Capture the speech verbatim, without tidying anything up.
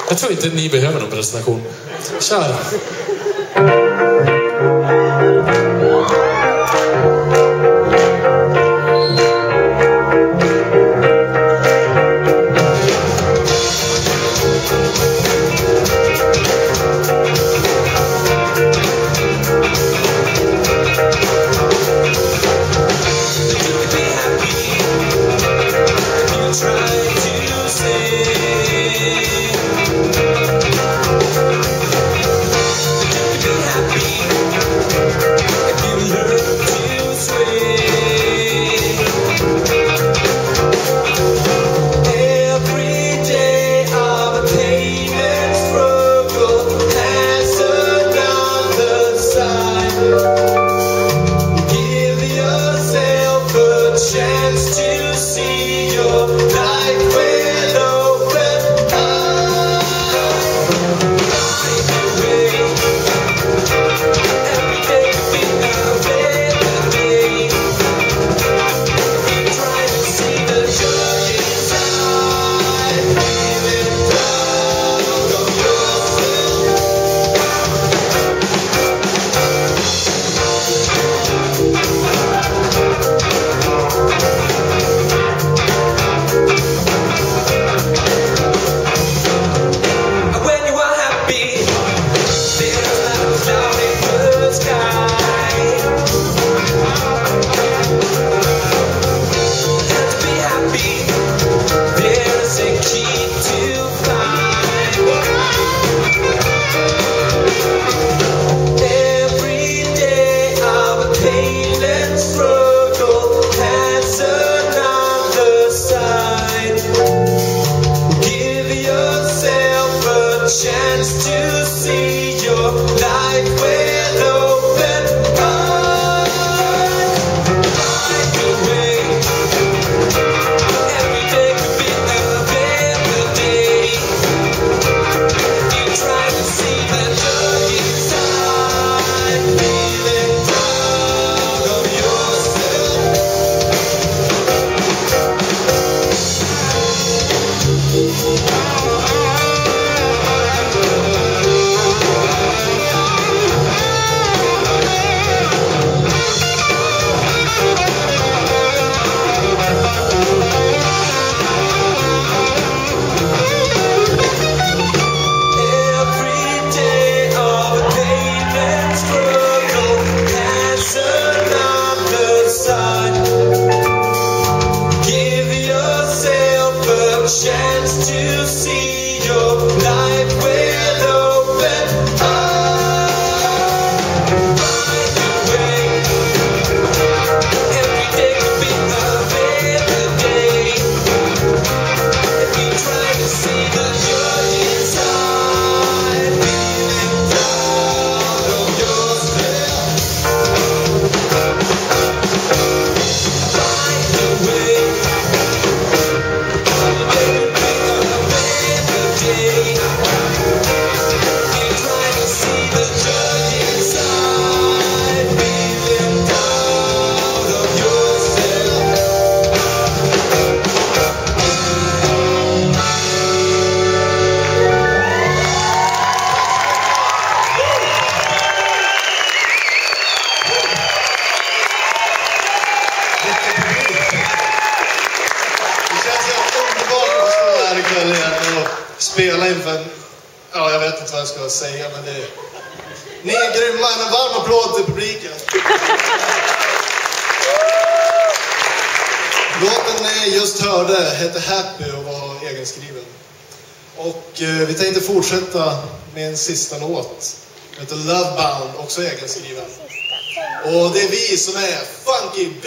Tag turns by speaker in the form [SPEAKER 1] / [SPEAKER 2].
[SPEAKER 1] Jag tror inte ni behöver någon presentation. Kör!
[SPEAKER 2] Chance to see your life with open eyes. Find your way. Every day could be a better day. You try to see the joy inside, feeling proud of yourself. Chance to see your life with open eyes. Find your way. Every day could be a better day. If you try to see the joy inside, feeling proud of yourself. Find your way.
[SPEAKER 3] Spela inför, ja jag vet inte vad jag ska säga, men det, ni är grymma, en varm applåd till publiken. Låten ni just hörde hette Happy och var egenskriven. Och eh, vi tänkte fortsätta med en sista låt. Den heter Lovebound, också egenskriven. Och det är vi som är Funky